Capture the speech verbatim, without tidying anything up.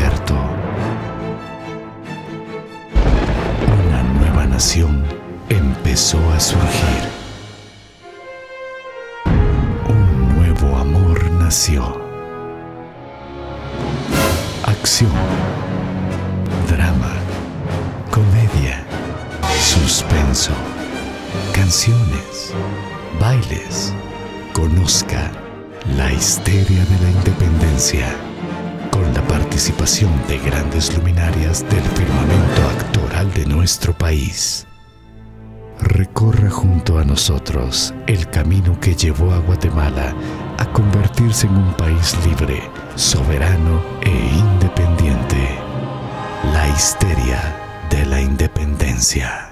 desierto. Una nueva nación empezó a surgir. Un nuevo amor nació. Acción, drama, comedia, suspenso, canciones, bailes. Conozca la histeria de la independencia, con la participación de grandes luminarias del firmamento actoral de nuestro país. Recorra junto a nosotros el camino que llevó a Guatemala a convertirse en un país libre, soberano e independiente. La histeria de la independencia.